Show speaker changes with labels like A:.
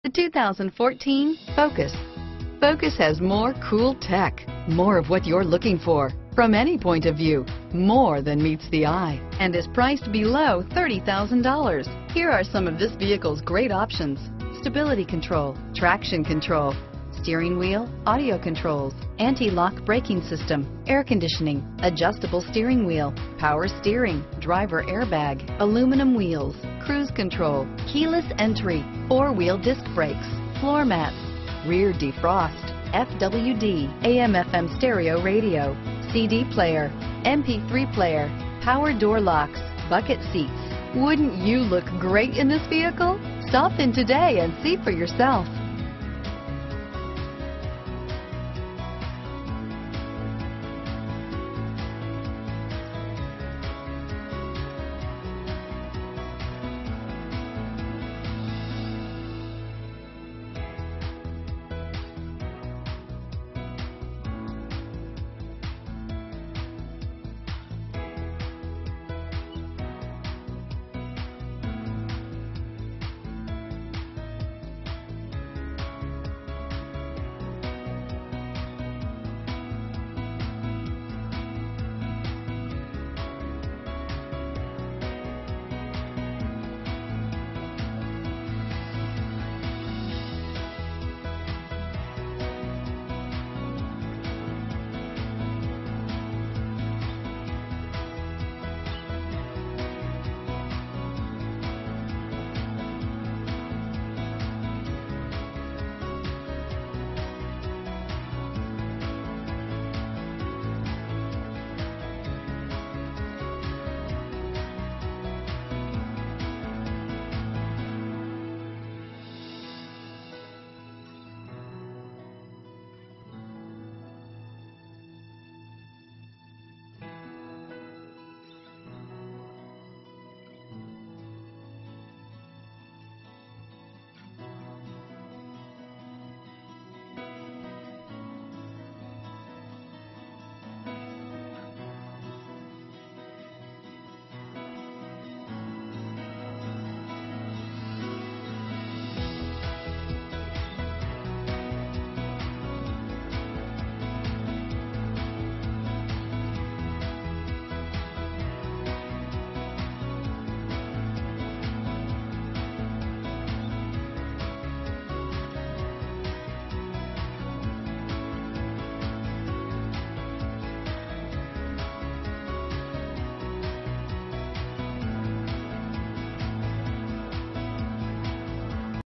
A: The 2014 Focus. Focus has more cool tech, more of what you're looking for. From any point of view, more than meets the eye, and is priced below $30,000. Here are some of this vehicle's great options: stability control, traction control, steering wheel audio controls, anti-lock braking system, air conditioning, adjustable steering wheel, power steering, driver airbag, aluminum wheels, cruise control, keyless entry, four-wheel disc brakes, floor mats, rear defrost, FWD, AM/FM stereo radio, CD player, MP3 player, power door locks, bucket seats. Wouldn't you look great in this vehicle? Stop in today and see for yourself.